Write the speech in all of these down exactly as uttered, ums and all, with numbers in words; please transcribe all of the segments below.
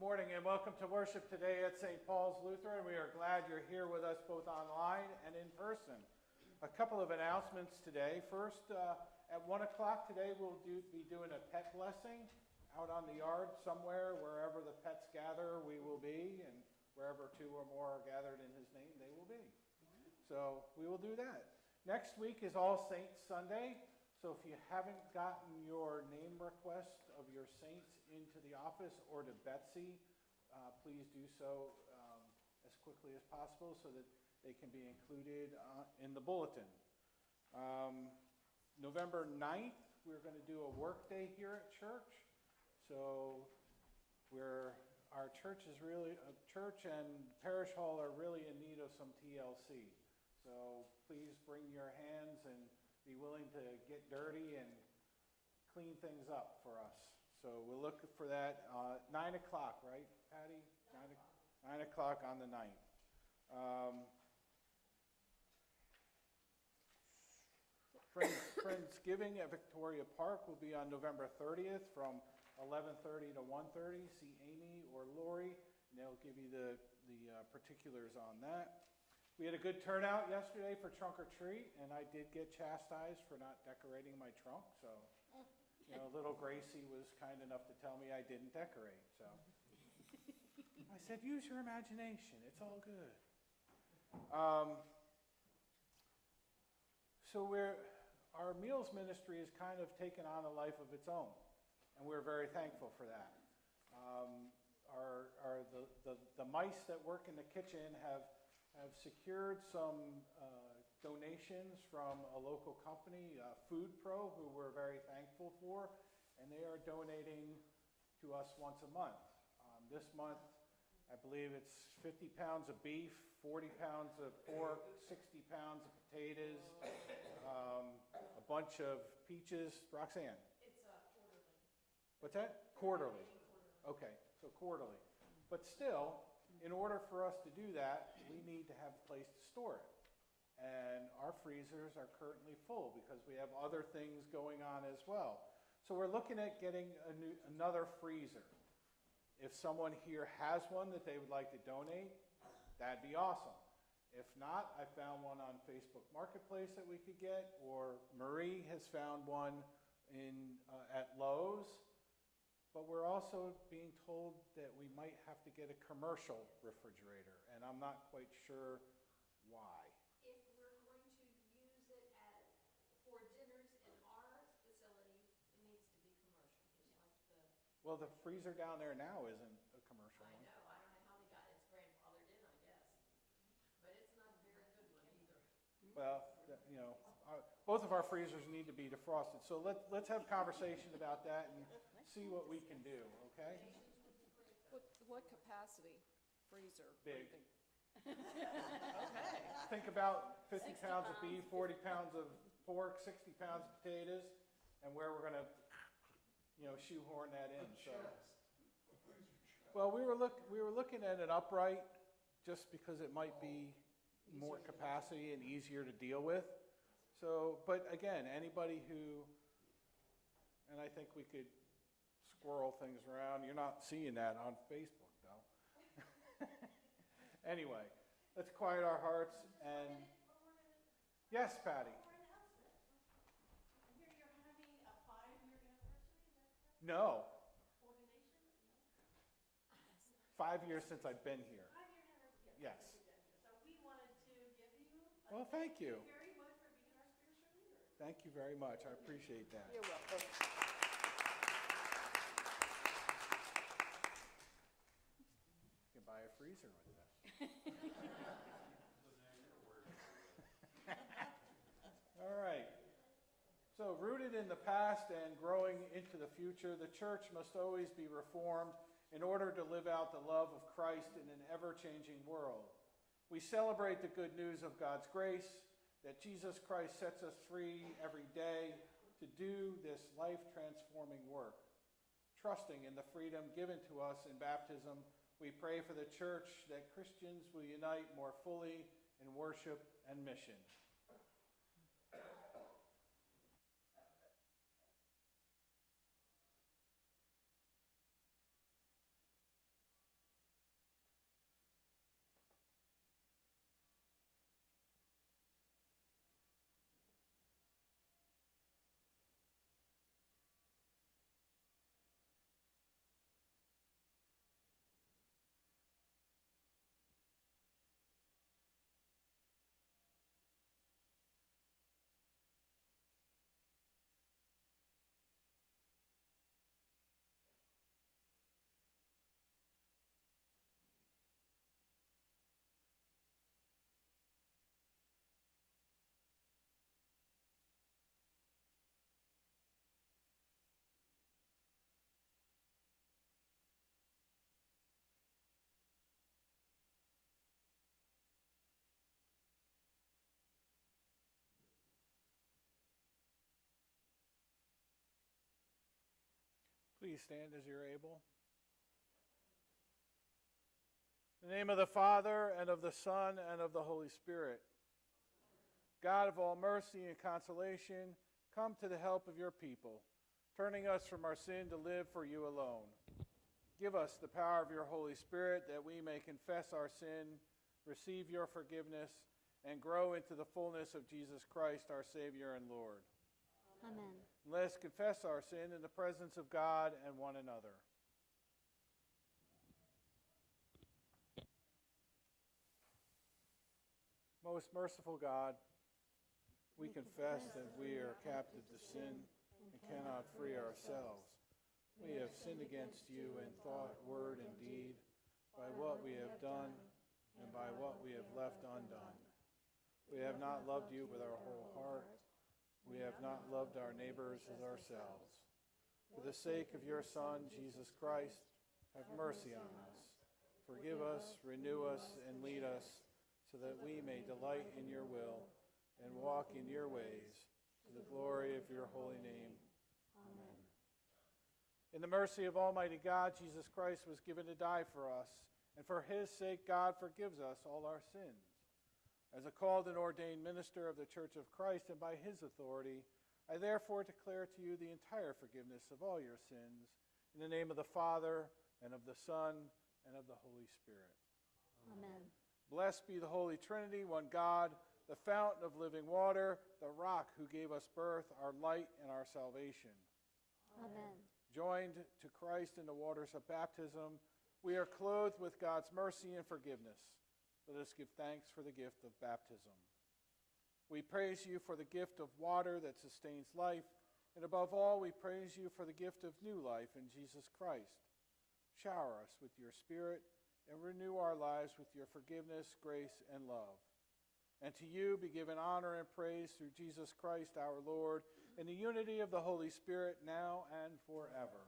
morning and welcome to worship today at Saint Paul's Lutheran. We are glad you're here with us both online and in person. A couple of announcements today. First, uh, at one o'clock today we'll do, be doing a pet blessing out on the yard somewhere. Wherever the pets gather, we will be, and wherever two or more are gathered in his name, they will be. So we will do that. Next week is All Saints Sunday. So if you haven't gotten your name request of your saints into the office or to Betsy, uh, please do so um, as quickly as possible so that they can be included uh, in the bulletin. Um, November ninth, we're going to do a work day here at church. So we're, our church is really, uh, church and parish hall are really in need of some T L C. So please bring your hands and be willing to get dirty and clean things up for us. So we'll look for that uh, nine o'clock, right, Patty? Nine, nine o'clock on the ninth. Um, Friends, Friendsgiving at Victoria Park will be on November thirtieth from eleven thirty to one thirty. See Amy or Lori, and they'll give you the, the uh, particulars on that. We had a good turnout yesterday for trunk or treat, and I did get chastised for not decorating my trunk. So, you know, little Gracie was kind enough to tell me I didn't decorate. So I said, use your imagination. It's all good. Um, so we're, our meals ministry has kind of taken on a life of its own, and we're very thankful for that. Um, our, our, the, the, the mice that work in the kitchen have have secured some uh, donations from a local company, uh, Food Pro, who we're very thankful for, and they are donating to us once a month. Um, this month, I believe it's fifty pounds of beef, forty pounds of pork, sixty pounds of potatoes, um, a bunch of peaches. Roxanne? It's uh, quarterly. What's that? Quarterly. Okay, so quarterly. But still, in order for us to do that, we need to have a place to store it. And our freezers are currently full because we have other things going on as well. So we're looking at getting a new, another freezer. If someone here has one that they would like to donate, that'd be awesome. If not, I found one on Facebook Marketplace that we could get, or Marie has found one in uh, at Lowe's. But we're also being told that we might have to get a commercial refrigerator, and I'm not quite sure why. If we're going to use it at, for dinners in our facility, it needs to be commercial, just like the... Well, the freezer down there now isn't a commercial I one. know, I don't know how they got its grandfathered in, I guess. But it's not a very good one either. Well, you know, our, both of our freezers need to be defrosted, so let, let's have a conversation about that and see what we can do, okay? What, what capacity freezer? Big. Okay. Think about fifty sixty pounds of pounds. beef, forty pounds of pork, sixty pounds of potatoes, and where we're going to, you know, shoehorn that in. So, well, we were look we were looking at an upright, just because it might be more capacity and easier to deal with. So, but again, anybody who, and I think we could squirrel things around. You're not seeing that on Facebook, though. Anyway, let's quiet our hearts and, yes, Patty. Here you're having a five-year anniversary, is that correct? No, Ordination? No. five years since I've been here. Five-year anniversary. Yes. So we wanted to give you a Well, thank you. Thank you very much for being our spiritual leader. Thank you very much. I appreciate that. You're welcome. You can buy a freezer with that. All right. So, rooted in the past and growing into the future, the church must always be reformed in order to live out the love of Christ in an ever-changing world. We celebrate the good news of God's grace, that Jesus Christ sets us free every day to do this life-transforming work. Trusting in the freedom given to us in baptism, we pray for the church that Christians will unite more fully in worship and mission. Please stand as you're able. In the name of the Father, and of the Son, and of the Holy Spirit. God of all mercy and consolation, come to the help of your people, turning us from our sin to live for you alone. Give us the power of your Holy Spirit that we may confess our sin, receive your forgiveness, and grow into the fullness of Jesus Christ, our Savior and Lord. Amen. Let us confess our sin in the presence of God and one another. Most merciful God, we confess that we are captive to sin and cannot free ourselves. We have sinned against you in thought, word, and deed, by what we have done and by what we have left undone. We have not loved you with our whole heart. We have not loved our neighbors as ourselves. For the sake of your Son, Jesus Christ, have mercy on us. Forgive us, renew us, and lead us, so that we may delight in your will and walk in your ways, to the glory of your holy name. Amen. In the mercy of Almighty God, Jesus Christ was given to die for us, and for his sake God forgives us all our sins. As a called and ordained minister of the Church of Christ and by his authority, I therefore declare to you the entire forgiveness of all your sins, in the name of the Father, and of the Son, and of the Holy Spirit. Amen. Blessed be the Holy Trinity, one God, the fountain of living water, the rock who gave us birth, our light, and our salvation. Amen. Joined to Christ in the waters of baptism, we are clothed with God's mercy and forgiveness. Let us give thanks for the gift of baptism. We praise you for the gift of water that sustains life, and above all, we praise you for the gift of new life in Jesus Christ. Shower us with your Spirit and renew our lives with your forgiveness, grace, and love. And to you be given honor and praise through Jesus Christ our Lord, in the unity of the Holy Spirit, now and forever.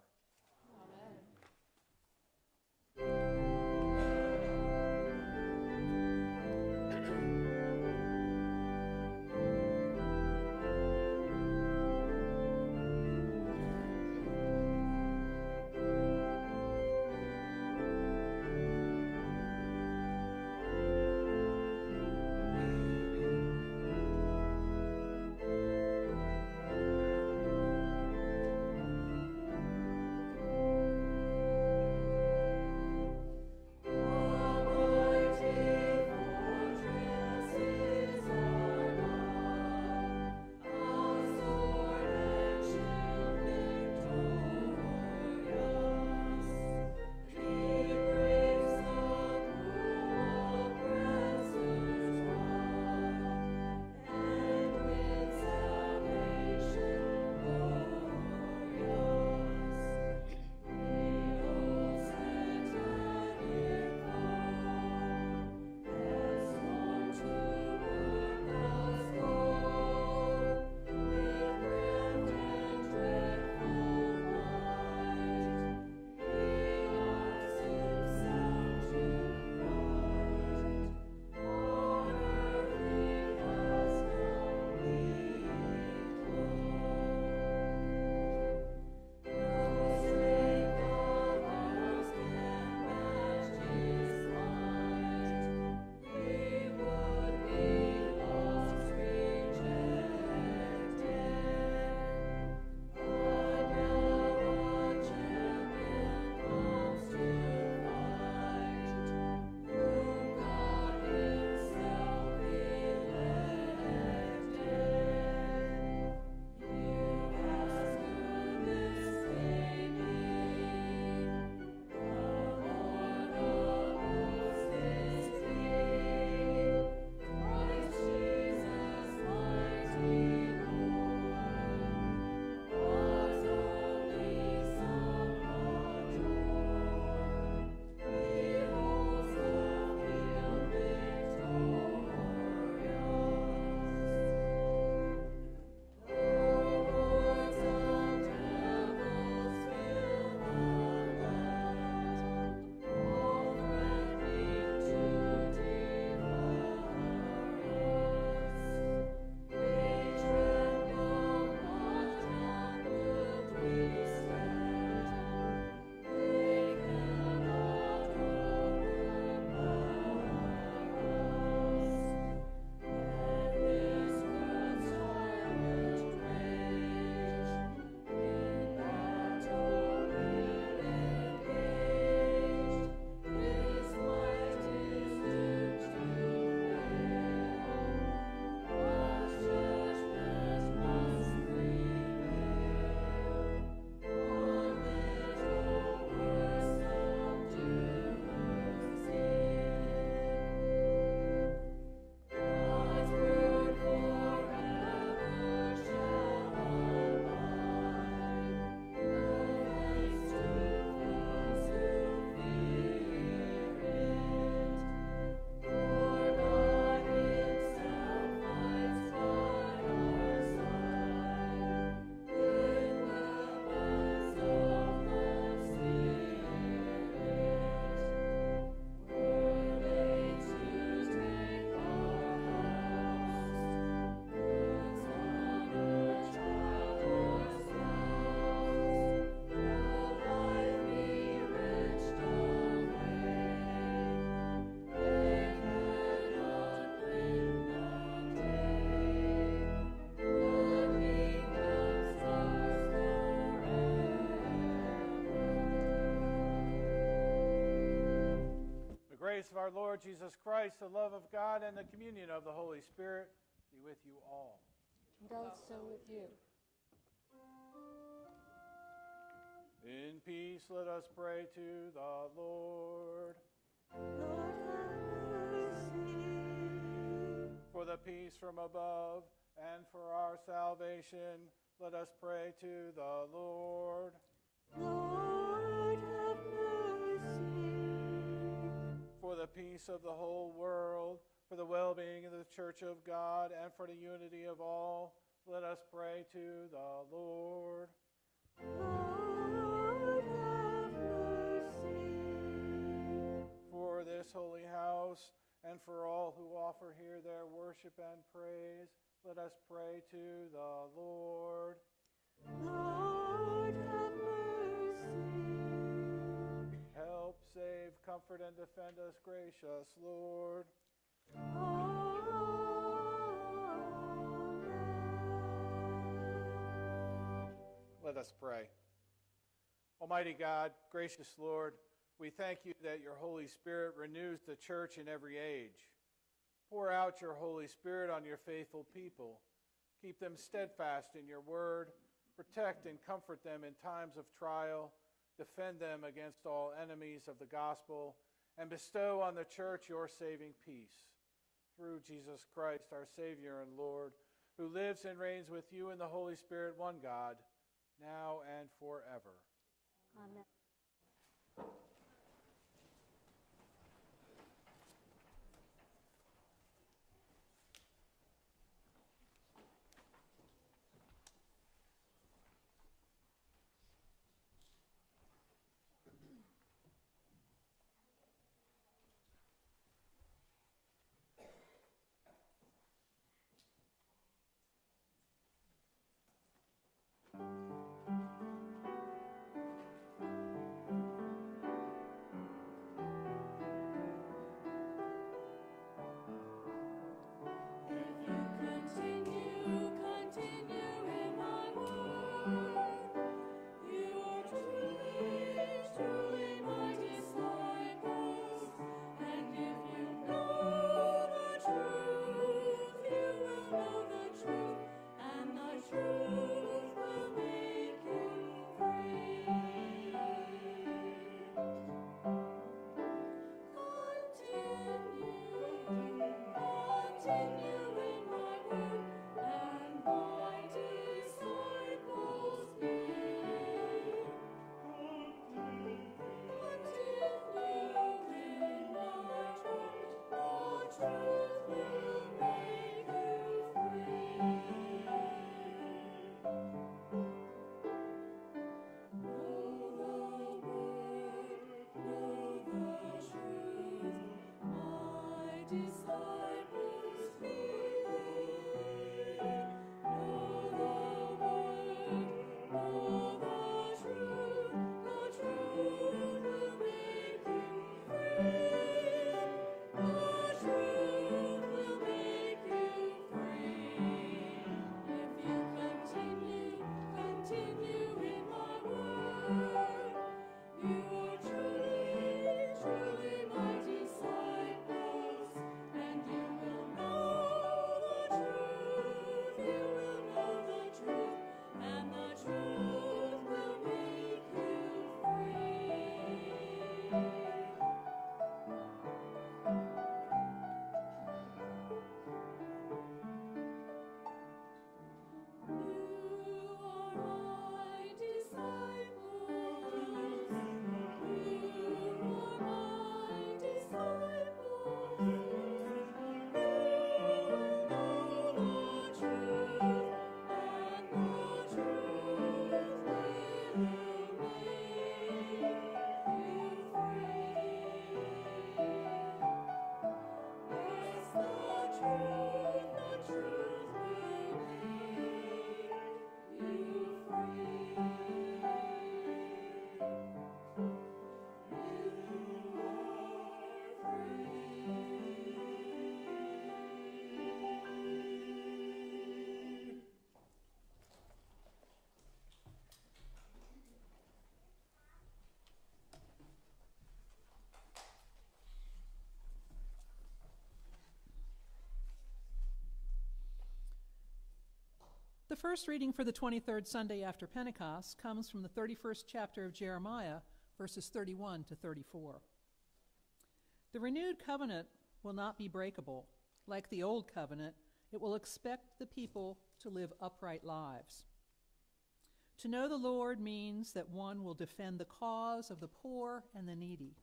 grace of our Lord Jesus Christ, the love of God, and the communion of the Holy Spirit be with you all. And also with you. In peace, let us pray to the Lord. Lord, have mercy. For the peace from above and for our salvation, let us pray to the Lord. Lord, have mercy. For the peace of the whole world, for the well-being of the Church of God, and for the unity of all, let us pray to the Lord. Lord, have mercy. For this holy house, and for all who offer here their worship and praise, let us pray to the Lord. Lord, have mercy. Help, save, comfort, and defend us, gracious Lord. Let us pray. Almighty God, gracious Lord, we thank you that your Holy Spirit renews the church in every age. Pour out your Holy Spirit on your faithful people. Keep them steadfast in your word. Protect and comfort them in times of trial. Defend them against all enemies of the gospel. And bestow on the church your saving peace. Through Jesus Christ, our Savior and Lord, who lives and reigns with you in the Holy Spirit, one God, now and forever. Amen. You are my disciples. The first reading for the twenty-third Sunday after Pentecost comes from the thirty-first chapter of Jeremiah, verses thirty-one to thirty-four. The renewed covenant will not be breakable. Like the old covenant, it will expect the people to live upright lives. To know the Lord means that one will defend the cause of the poor and the needy.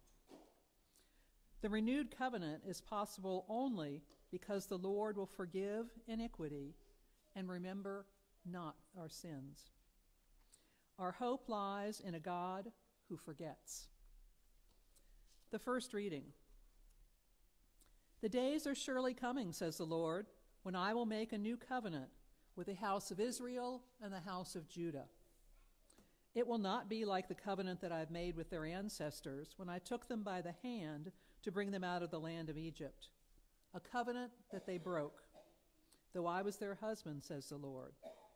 The renewed covenant is possible only because the Lord will forgive iniquity and remember not our sins. Our hope lies in a God who forgets. The first reading. The days are surely coming, says the Lord, when I will make a new covenant with the house of Israel and the house of Judah. It will not be like the covenant that I've made with their ancestors when I took them by the hand to bring them out of the land of Egypt, a covenant that they broke, though I was their husband, says the Lord.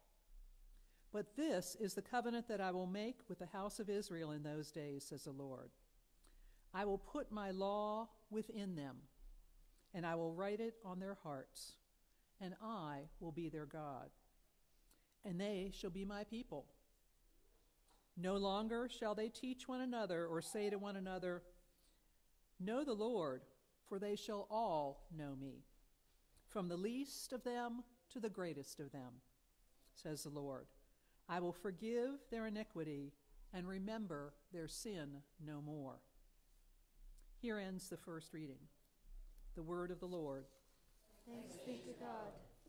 But this is the covenant that I will make with the house of Israel in those days, says the Lord. I will put my law within them, and I will write it on their hearts, and I will be their God, and they shall be my people. No longer shall they teach one another or say to one another, know the Lord, for they shall all know me, from the least of them to the greatest of them, says the Lord. I will forgive their iniquity and remember their sin no more. Here ends the first reading. The word of the Lord. Thanks be to God.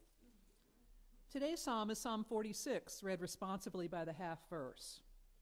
Today's psalm is Psalm forty-six, read responsibly by the half verse.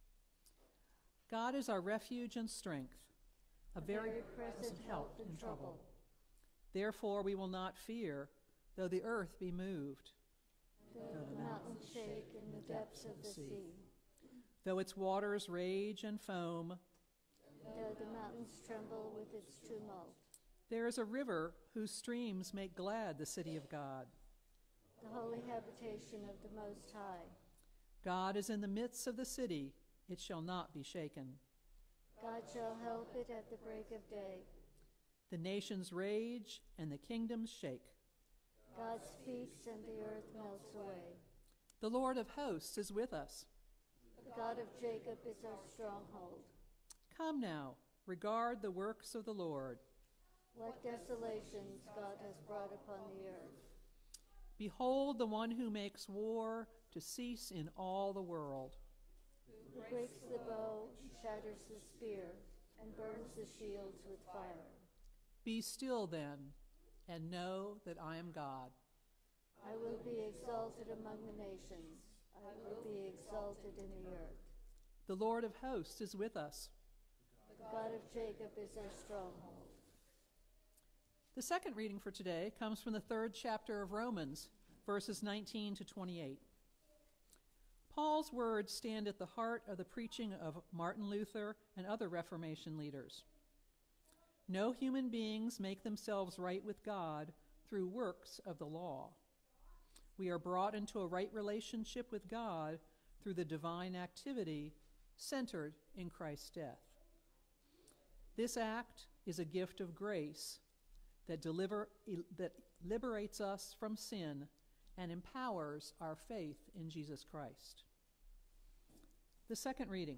God is our refuge and strength, a, a very, very present help in trouble. trouble. Therefore we will not fear, though the earth be moved, though, though the mountains shake in the depths of the sea, sea. Though its waters rage and foam, though the mountains tremble with its tumult. There is a river whose streams make glad the city of God, the holy habitation of the Most High. God is in the midst of the city, it shall not be shaken. God shall help it at the break of day. The nations rage and the kingdoms shake. God speaks and the earth melts away. The Lord of hosts is with us. The God of Jacob is our stronghold. Come now, regard the works of the Lord. What desolations God has brought upon the earth. Behold the one who makes war to cease in all the world. Who breaks the bow, shatters the spear, and burns the shields with fire. Be still then, and know that I am God. I will be exalted among the nations. I will be exalted in the earth. The Lord of hosts is with us. The God of Jacob is our stronghold. The second reading for today comes from the third chapter of Romans, verses nineteen to twenty-eight. Paul's words stand at the heart of the preaching of Martin Luther and other Reformation leaders. No human beings make themselves right with God through works of the law. We are brought into a right relationship with God through the divine activity centered in Christ's death. This act is a gift of grace that deliver, that liberates us from sin and empowers our faith in Jesus Christ. The second reading.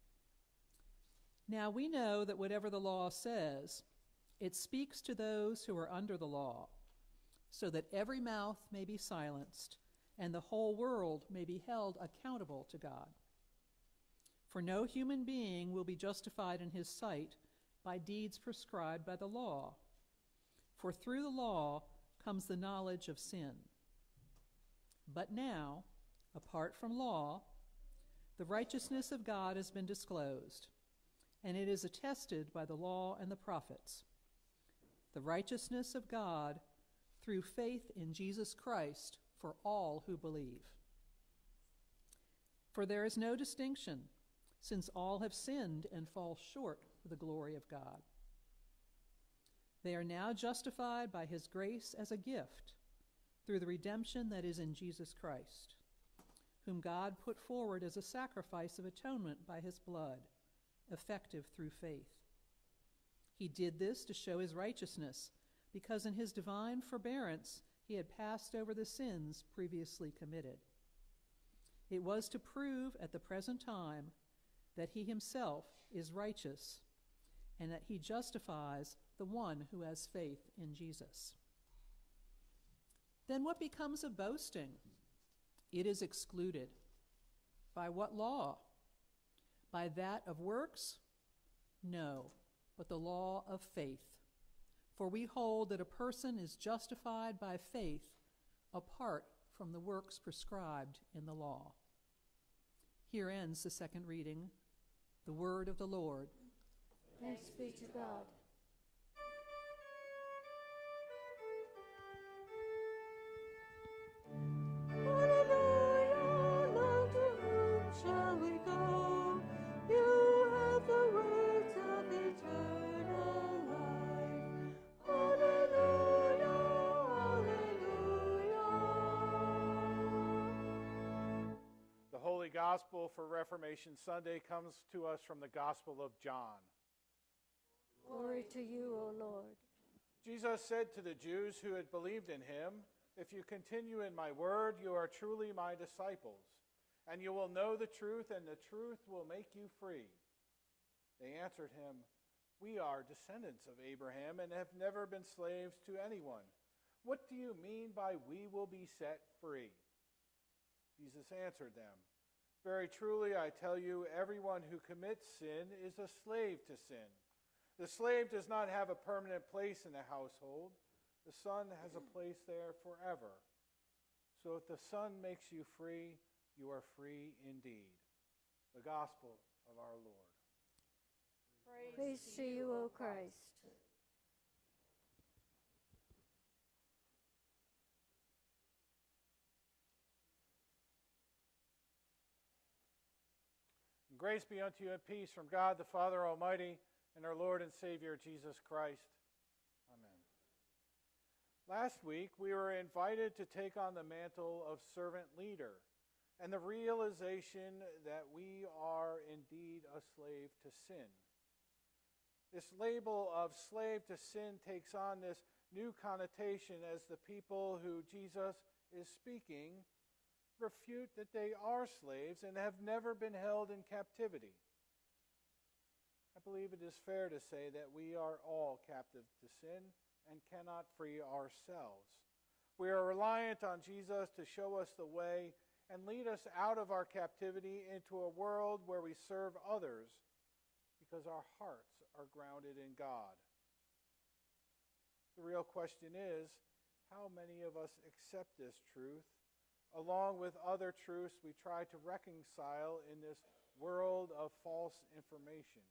Now we know that whatever the law says, it speaks to those who are under the law, so that every mouth may be silenced and the whole world may be held accountable to God. For no human being will be justified in his sight by deeds prescribed by the law. For through the law comes the knowledge of sin. But now, apart from law, the righteousness of God has been disclosed, and it is attested by the law and the prophets. The righteousness of God through faith in Jesus Christ for all who believe. For there is no distinction, since all have sinned and fall short of the glory of God. They are now justified by his grace as a gift through the redemption that is in Jesus Christ, whom God put forward as a sacrifice of atonement by his blood, effective through faith. He did this to show his righteousness, because in his divine forbearance he had passed over the sins previously committed. It was to prove at the present time that he himself is righteous and that he justifies the one who has faith in Jesus. Then what becomes of boasting? It is excluded. By what law? By that of works? No, but the law of faith. For we hold that a person is justified by faith apart from the works prescribed in the law. Here ends the second reading, the word of the Lord. Thanks be to God. Hallelujah, Lord, to whom shall we go? You have the words of eternal life. Hallelujah, hallelujah. The Holy Gospel for Reformation Sunday comes to us from the Gospel of John. Glory to you, O Lord. Jesus said to the Jews who had believed in him, "If you continue in my word, you are truly my disciples, and you will know the truth, and the truth will make you free." They answered him, "We are descendants of Abraham and have never been slaves to anyone. What do you mean by we will be set free?" Jesus answered them, "Very truly I tell you, everyone who commits sin is a slave to sin. The slave does not have a permanent place in the household. The Son has a place there forever. So if the Son makes you free, you are free indeed." The Gospel of our Lord. Praise, Praise to you, O Christ. Grace be unto you and peace from God the Father Almighty and our Lord and Savior Jesus Christ. Amen. Last week, we were invited to take on the mantle of servant leader and the realization that we are indeed a slave to sin. This label of slave to sin takes on this new connotation as the people who Jesus is speaking refute that they are slaves and have never been held in captivity. I believe it is fair to say that we are all captive to sin and cannot free ourselves. We are reliant on Jesus to show us the way and lead us out of our captivity into a world where we serve others because our hearts are grounded in God. The real question is, how many of us accept this truth along with other truths we try to reconcile in this world of false information?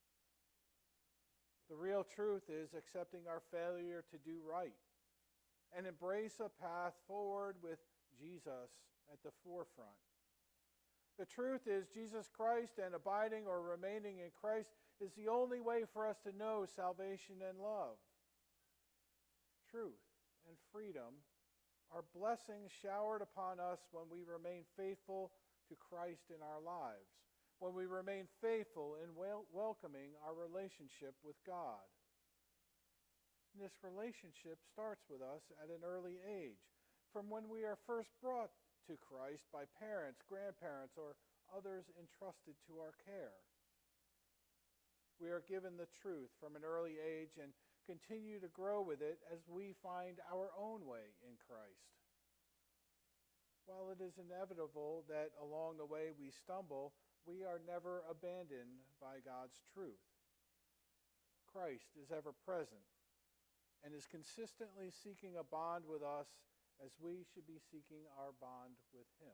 The real truth is accepting our failure to do right and embrace a path forward with Jesus at the forefront. The truth is Jesus Christ, and abiding or remaining in Christ is the only way for us to know salvation and love. Truth and freedom are blessings showered upon us when we remain faithful to Christ in our lives, when we remain faithful in wel- welcoming our relationship with God. And this relationship starts with us at an early age, from when we are first brought to Christ by parents, grandparents, or others entrusted to our care. We are given the truth from an early age and continue to grow with it as we find our own way in Christ. While it is inevitable that along the way we stumble, we are never abandoned by God's truth. Christ is ever present and is consistently seeking a bond with us as we should be seeking our bond with him.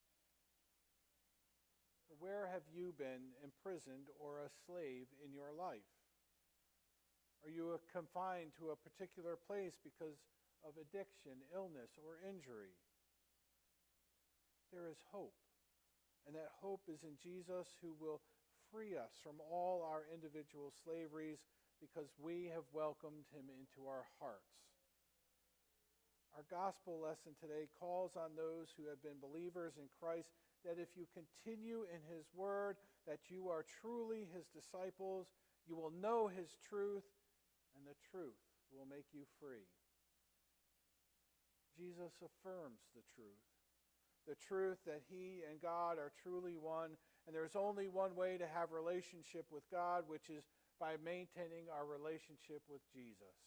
Where have you been imprisoned or a slave in your life? Are you confined to a particular place because of addiction, illness, or injury? There is hope, and that hope is in Jesus, who will free us from all our individual slaveries because we have welcomed him into our hearts. Our gospel lesson today calls on those who have been believers in Christ that if you continue in his word, that you are truly his disciples, you will know his truth, and the truth will make you free. Jesus affirms the truth. the truth that he and God are truly one, and there's only one way to have relationship with God, which is by maintaining our relationship with Jesus.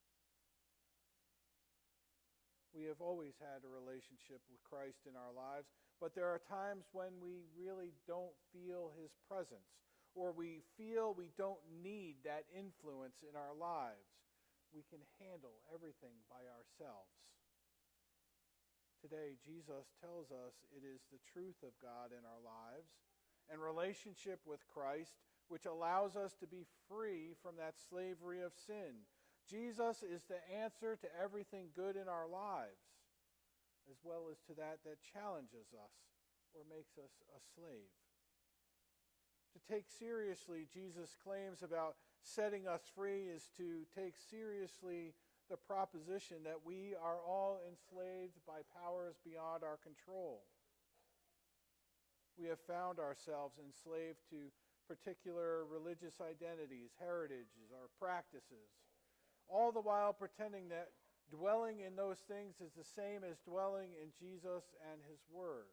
We have always had a relationship with Christ in our lives, but there are times when we really don't feel his presence, or we feel we don't need that influence in our lives. We can handle everything by ourselves. Today, Jesus tells us it is the truth of God in our lives and relationship with Christ which allows us to be free from that slavery of sin. Jesus is the answer to everything good in our lives, as well as to that that challenges us or makes us a slave. To take seriously Jesus' claims about setting us free is to take seriously the proposition that we are all enslaved by powers beyond our control. We have found ourselves enslaved to particular religious identities, heritages, or practices, all the while pretending that dwelling in those things is the same as dwelling in Jesus and his word.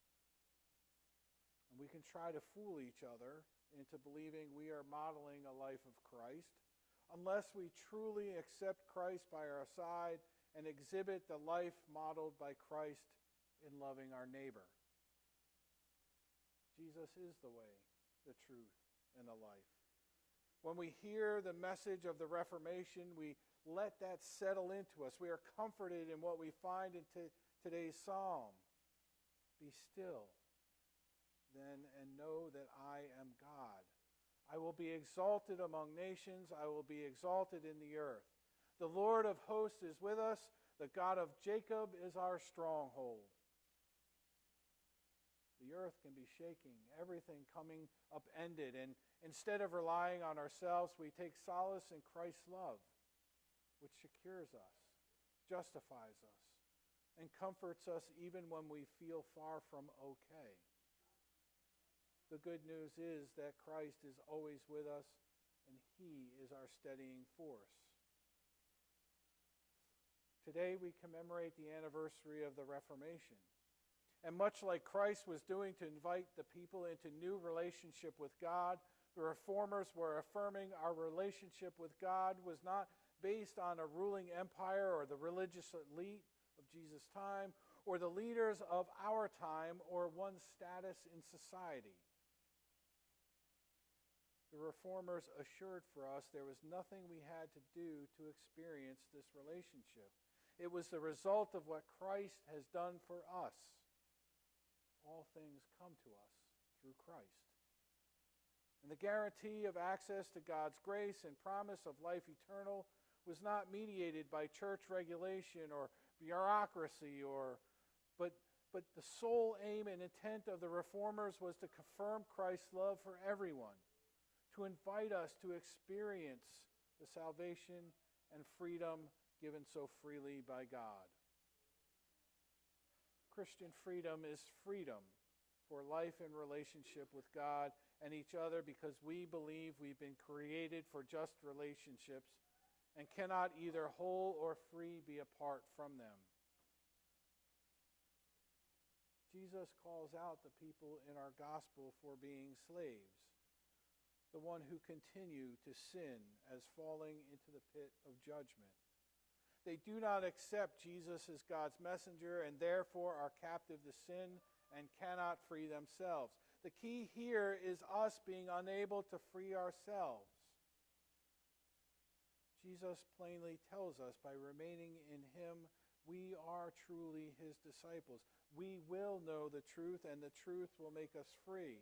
And we can try to fool each other into believing we are modeling a life of Christ unless we truly accept Christ by our side and exhibit the life modeled by Christ in loving our neighbor. Jesus is the way, the truth, and the life. When we hear the message of the Reformation, we let that settle into us. We are comforted in what we find in t- today's psalm. Be still, then, and know that I am God. I will be exalted among nations. I will be exalted in the earth. The Lord of hosts is with us. The God of Jacob is our stronghold. The earth can be shaking, everything coming upended, and instead of relying on ourselves, we take solace in Christ's love, which secures us, justifies us, and comforts us even when we feel far from okay. The good news is that Christ is always with us, and he is our steadying force. Today we commemorate the anniversary of the Reformation. And much like Christ was doing to invite the people into new relationship with God, the Reformers were affirming our relationship with God was not based on a ruling empire or the religious elite of Jesus' time or the leaders of our time or one's status in society. The Reformers assured for us there was nothing we had to do to experience this relationship. It was the result of what Christ has done for us. All things come to us through Christ. And the guarantee of access to God's grace and promise of life eternal was not mediated by church regulation or bureaucracy, or, but, but the sole aim and intent of the Reformers was to confirm Christ's love for everyone, to invite us to experience the salvation and freedom given so freely by God. Christian freedom is freedom for life and relationship with God and each other because we believe we've been created for just relationships and cannot either whole or free be apart from them. Jesus calls out the people in our gospel for being slaves, the one who continue to sin as falling into the pit of judgment. They do not accept Jesus as God's messenger and therefore are captive to sin and cannot free themselves. The key here is us being unable to free ourselves. Jesus plainly tells us by remaining in him, we are truly his disciples. We will know the truth, and the truth will make us free.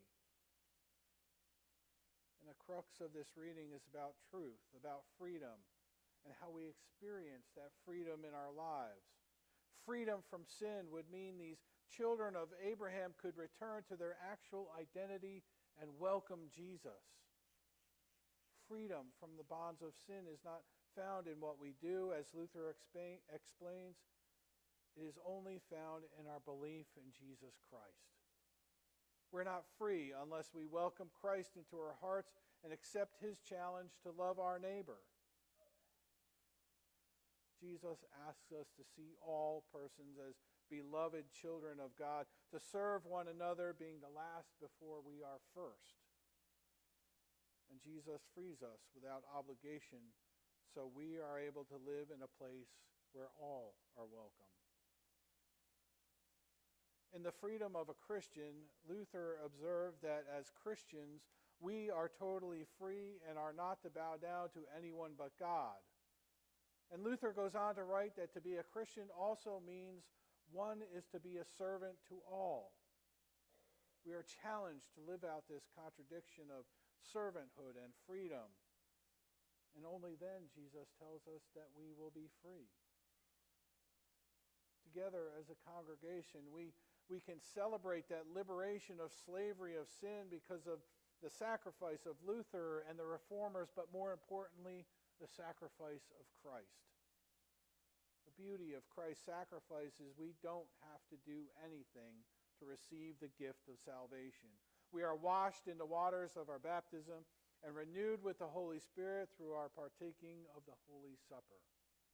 And the crux of this reading is about truth, about freedom, and how we experience that freedom in our lives. Freedom from sin would mean these children of Abraham could return to their actual identity and welcome Jesus. Freedom from the bonds of sin is not found in what we do, as Luther expa- explains. It is only found in our belief in Jesus Christ. We're not free unless we welcome Christ into our hearts and accept his challenge to love our neighbor. Jesus asks us to see all persons as beloved children of God, to serve one another, being the last before we are first. And Jesus frees us without obligation, so we are able to live in a place where all are welcome. In the freedom of a Christian, Luther observed that as Christians, we are totally free and are not to bow down to anyone but God. And Luther goes on to write that to be a Christian also means one is to be a servant to all. We are challenged to live out this contradiction of servanthood and freedom. And only then, Jesus tells us that we will be free. Together as a congregation, we, we can celebrate that liberation of slavery of sin because of the sacrifice of Luther and the Reformers, but more importantly, the sacrifice of Christ. The beauty of Christ's sacrifice is we don't have to do anything to receive the gift of salvation. We are washed in the waters of our baptism and renewed with the Holy Spirit through our partaking of the Holy Supper.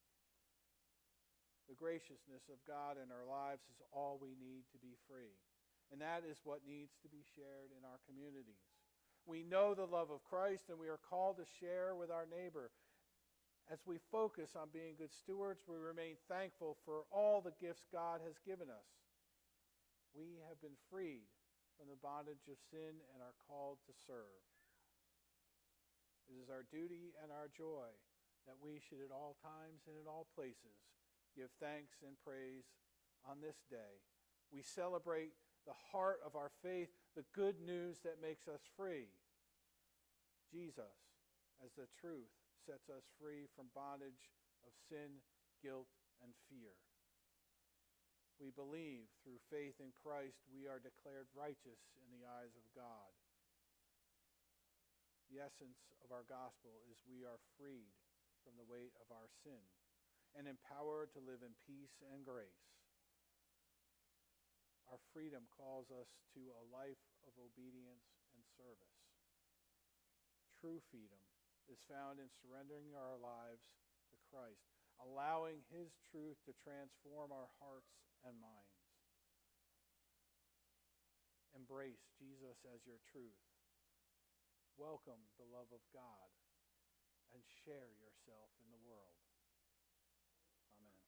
The graciousness of God in our lives is all we need to be free. And that is what needs to be shared in our communities. We know the love of Christ, and we are called to share with our neighbor. As we focus on being good stewards, we remain thankful for all the gifts God has given us. We have been freed from the bondage of sin and are called to serve. It is our duty and our joy that we should at all times and in all places give thanks and praise on this day. We celebrate the heart of our faith, the good news that makes us free. Jesus, as the truth, sets us free from bondage of sin, guilt, and fear. We believe through faith in Christ we are declared righteous in the eyes of God. The essence of our gospel is we are freed from the weight of our sin and empowered to live in peace and grace. Our freedom calls us to a life of obedience and service. True freedom is found in surrendering our lives to Christ, allowing his truth to transform our hearts and minds. Embrace Jesus as your truth. Welcome the love of God and share yourself in the world. Amen.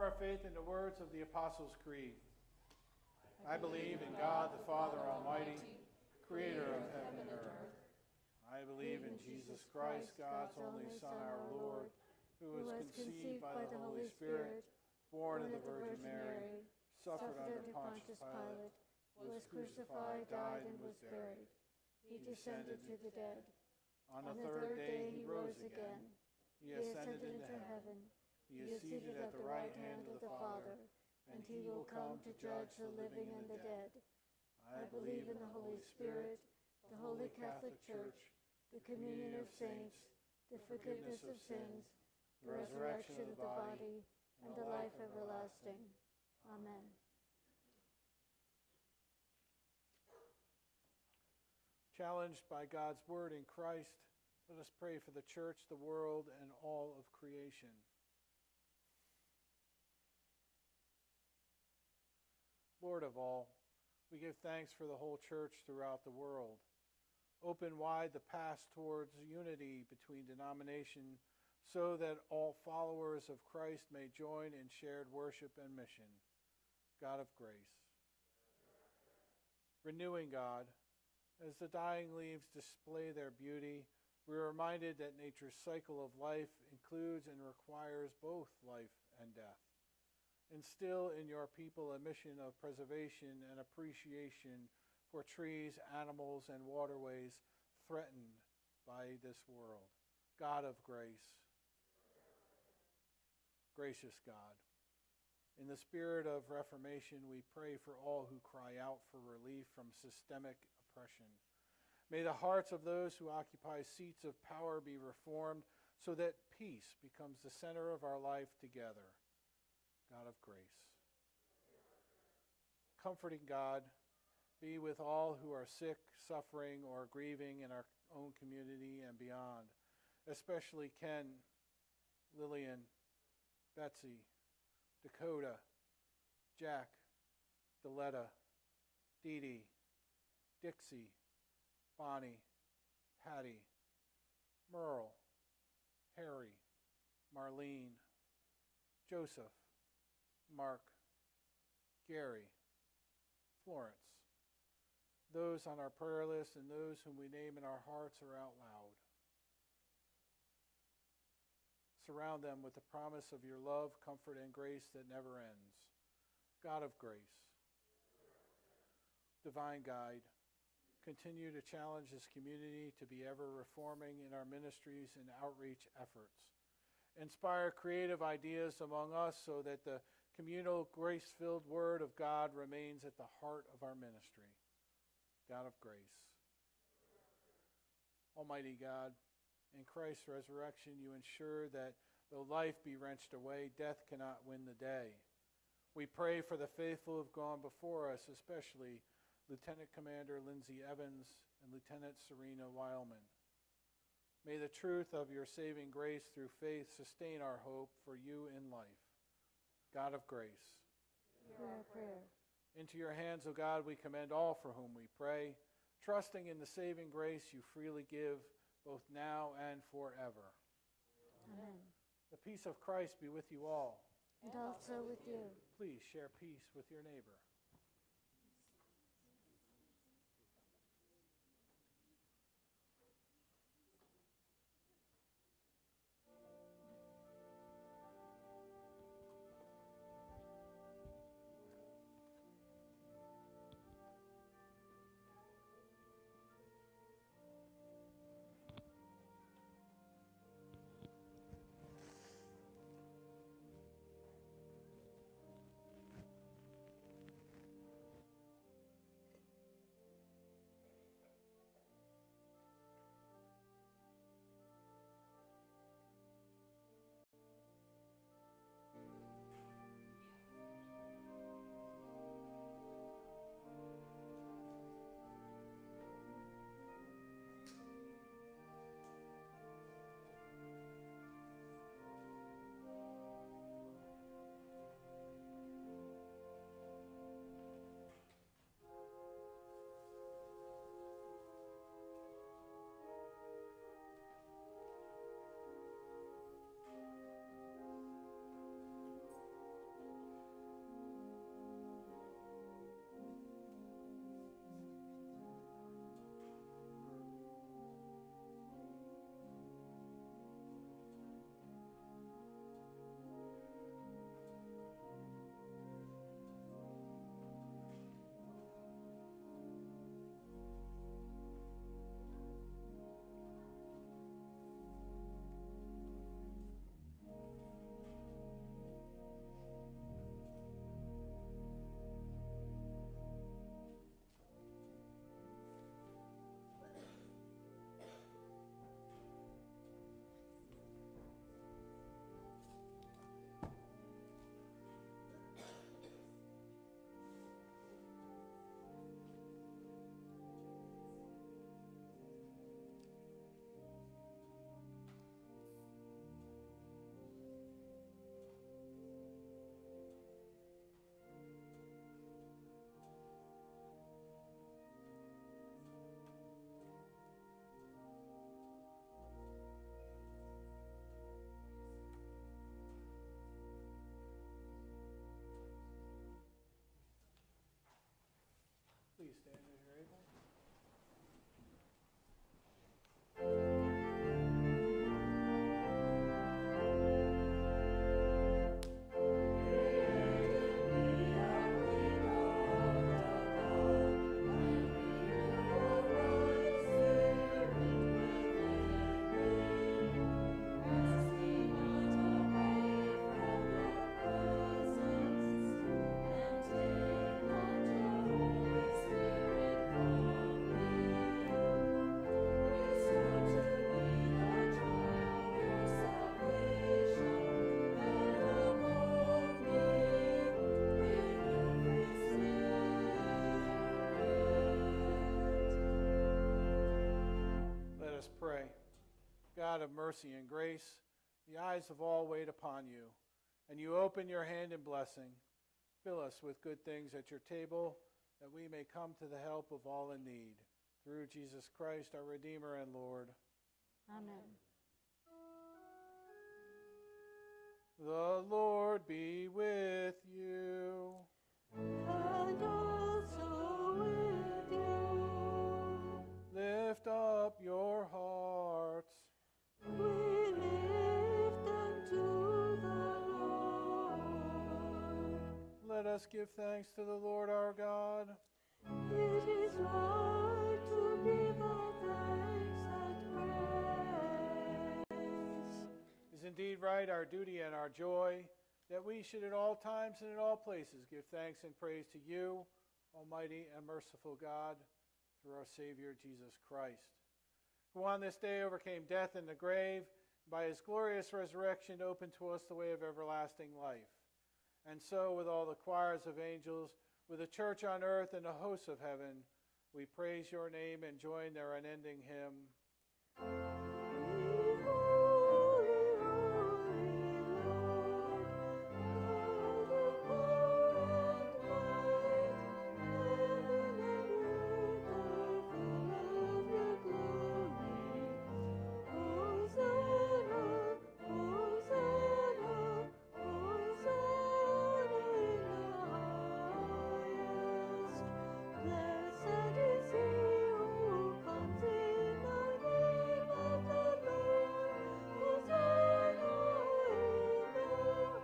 our faith in the words of the Apostles' Creed. I believe in God the Father Almighty, creator of heaven and earth. I believe in Jesus Christ, God's only Son, our Lord, who was conceived by the Holy Spirit, born of the Virgin Mary, suffered under Pontius Pilate, was crucified, died, and was buried. He descended to the dead. On the third day he rose again. He ascended into heaven. He is seated at the right hand of the Father, and he will come to judge the living and the dead. I believe in the Holy Spirit, the Holy Catholic Church, the communion of saints, the forgiveness of sins, the resurrection of the body, and the life everlasting. Amen. Challenged by God's word in Christ, let us pray for the church, the world, and all of creation. Lord of all, we give thanks for the whole church throughout the world. Open wide the path towards unity between denominations so that all followers of Christ may join in shared worship and mission. God of grace. Renewing God, as the dying leaves display their beauty, we are reminded that nature's cycle of life includes and requires both life and death. Instill in your people a mission of preservation and appreciation for trees, animals, and waterways threatened by this world. God of grace, gracious God, in the spirit of Reformation, we pray for all who cry out for relief from systemic oppression. May the hearts of those who occupy seats of power be reformed so that peace becomes the center of our life together. God of grace. Comforting God, be with all who are sick, suffering, or grieving in our own community and beyond, especially Ken, Lillian, Betsy, Dakota, Jack, Deletta, Dee Dee, Dixie, Bonnie, Patty, Merle, Harry, Marlene, Joseph, Mark, Gary, Florence, those on our prayer list and those whom we name in our hearts or out loud. Surround them with the promise of your love, comfort, and grace that never ends. God of grace, divine guide, continue to challenge this community to be ever reforming in our ministries and outreach efforts. Inspire creative ideas among us so that the communal, grace-filled word of God remains at the heart of our ministry. God of grace. Almighty God, in Christ's resurrection, you ensure that though life be wrenched away, death cannot win the day. We pray for the faithful who have gone before us, especially Lieutenant Commander Lindsay Evans and Lieutenant Serena Weilman. May the truth of your saving grace through faith sustain our hope for you in life. God of grace. Hear our prayer. Into your hands, O God, we commend all for whom we pray, trusting in the saving grace you freely give, both now and forever. Amen. The peace of Christ be with you all. And also with you. Please share peace with your neighbor. please stand as you're able. Let us pray. God of mercy and grace, the eyes of all wait upon you, and you open your hand in blessing. Fill us with good things at your table, that we may come to the help of all in need. Through Jesus Christ, our Redeemer and Lord. Amen. The Lord be with you. And also with you. Lift up your hearts. We lift them to the Lord. Let us give thanks to the Lord our God. It is right to give all thanks and praise. It is indeed right, our duty and our joy, that we should at all times and in all places give thanks and praise to you, Almighty and merciful God, through our Savior Jesus Christ, who on this day overcame death and the grave, and by his glorious resurrection opened to us the way of everlasting life. And so, with all the choirs of angels, with the church on earth and the hosts of heaven, we praise your name and join their unending hymn. Holy, holy, holy Lord, God of power and might, heaven and earth are full of your glory. Hosanna, Hosanna, Hosanna in the highest. Blessed is he who comes in the name of the Lord. Hosanna in the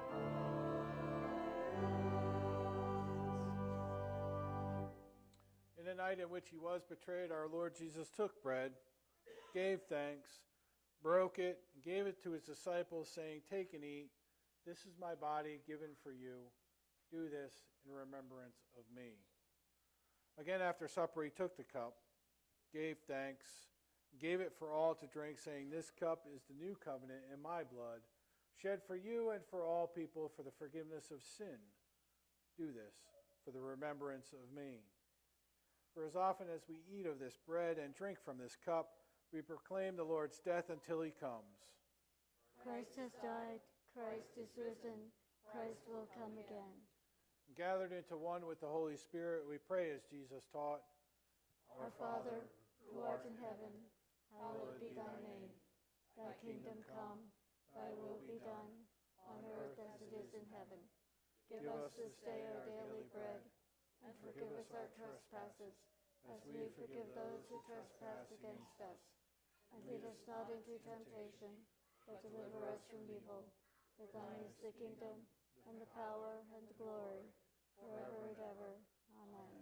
highest. In the night in which he was betrayed, our Lord Jesus took bread, gave thanks, broke it, and gave it to his disciples, saying, "Take and eat. This is my body given for you. Do this in remembrance of me." Again, after supper, he took the cup, gave thanks, gave it for all to drink, saying, "This cup is the new covenant in my blood, shed for you and for all people for the forgiveness of sin. Do this for the remembrance of me." For as often as we eat of this bread and drink from this cup, we proclaim the Lord's death until he comes. Christ has died, Christ is risen, Christ will come again. Gathered into one with the Holy Spirit, we pray as Jesus taught. Our Father, who art in heaven, hallowed be thy name. Thy kingdom come, thy will be done, on earth as it is in heaven. Give us this day our daily bread, and forgive us our trespasses, as we forgive those who trespass against us. And lead us not into temptation, but deliver us from evil. For thine is the kingdom, and the power, and the glory, forever and ever. Amen.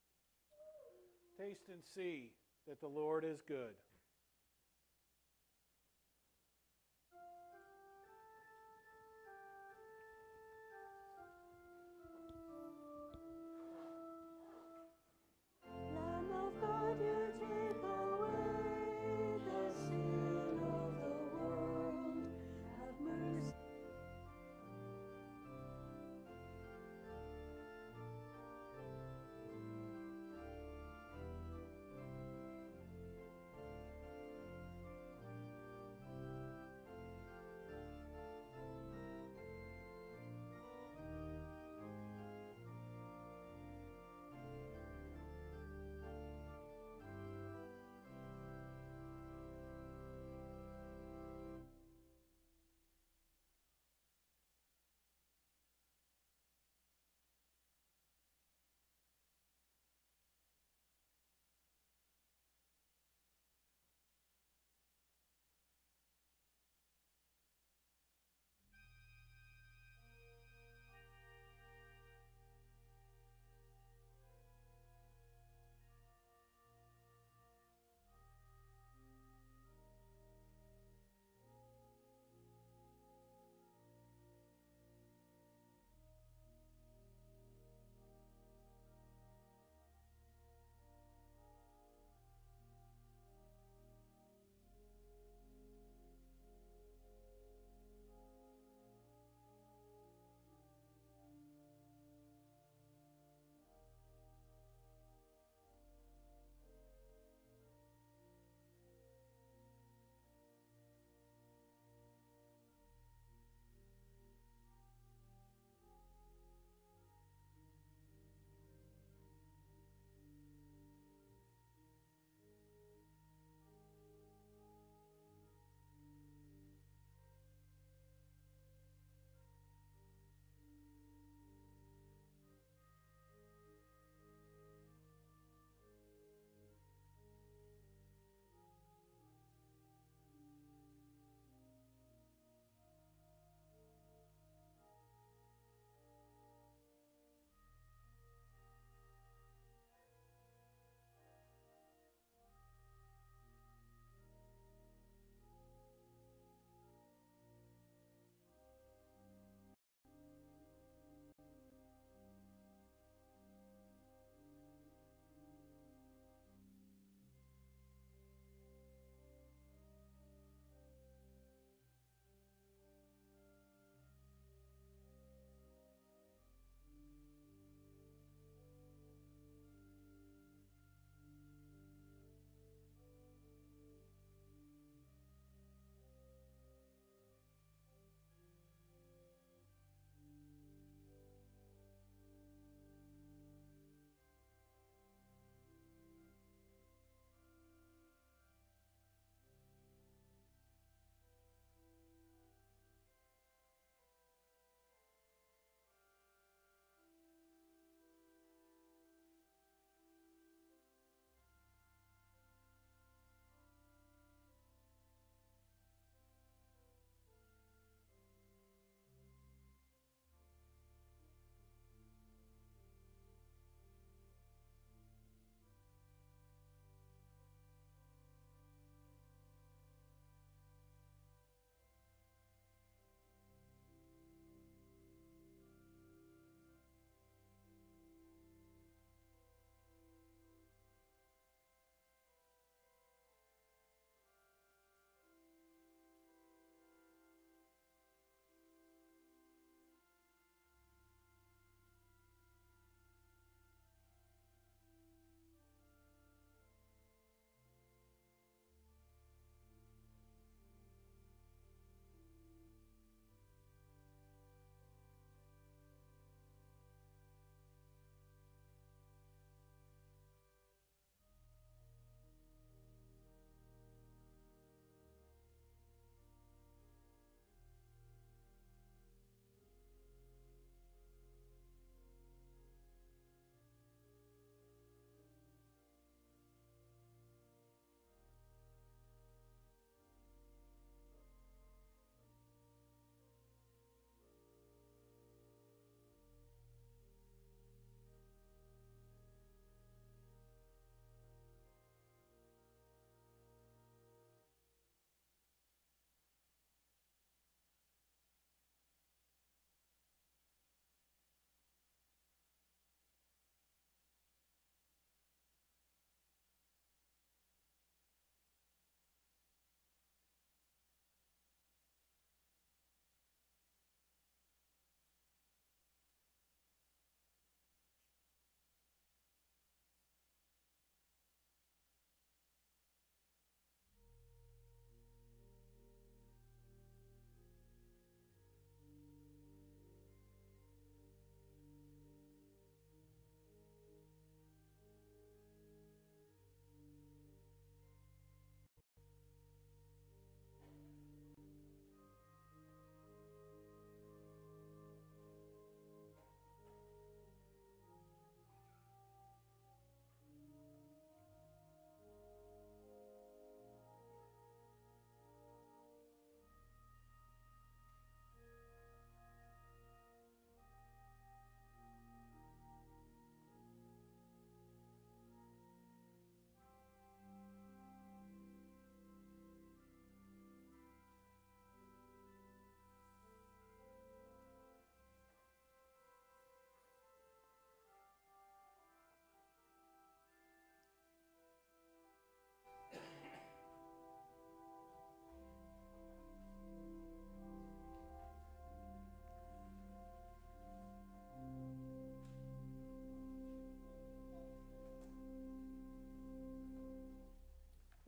Taste and see that the Lord is good. Lamb of God, you take away the sin of the world. Have mercy.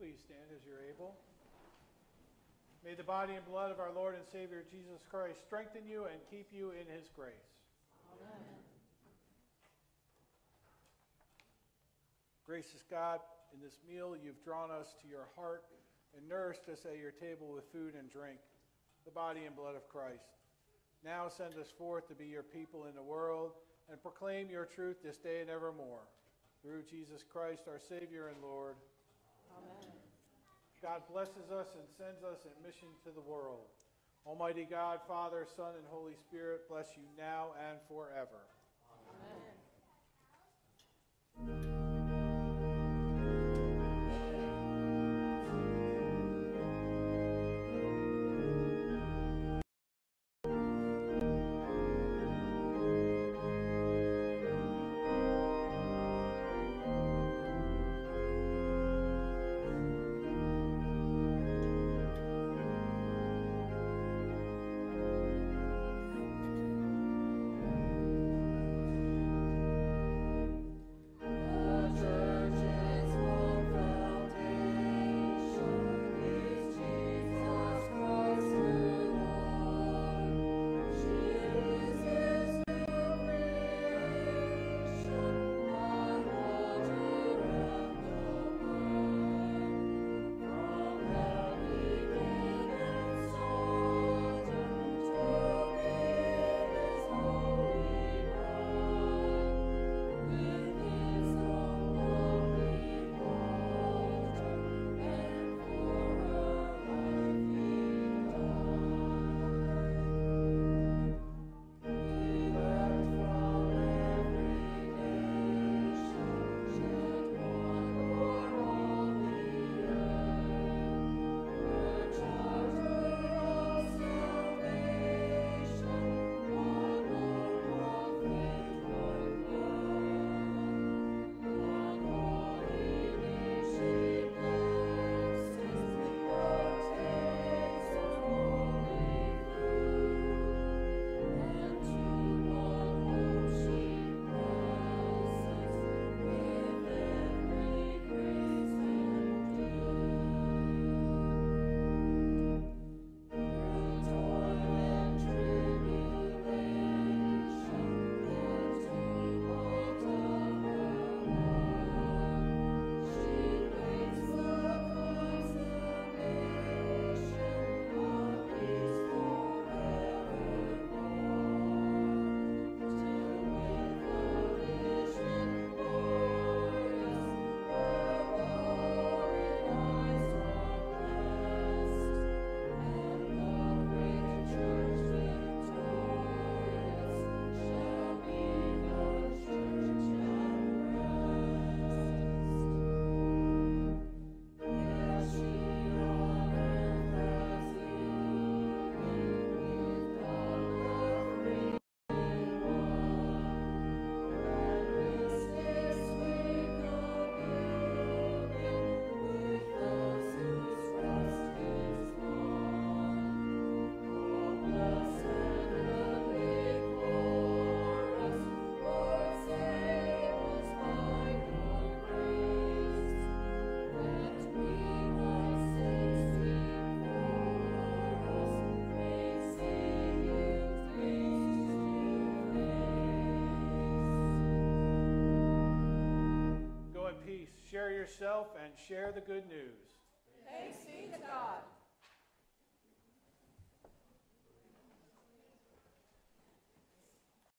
Please stand as you're able. May the body and blood of our Lord and Savior Jesus Christ strengthen you and keep you in his grace. Amen. Gracious God, in this meal you've drawn us to your heart and nourished us at your table with food and drink, the body and blood of Christ. Now send us forth to be your people in the world and proclaim your truth this day and evermore. Through Jesus Christ, our Savior and Lord. Amen. God blesses us and sends us in mission to the world. Almighty God, Father, Son, and Holy Spirit, bless you now and forever. Amen. Share yourself and share the good news. Thanks be to God.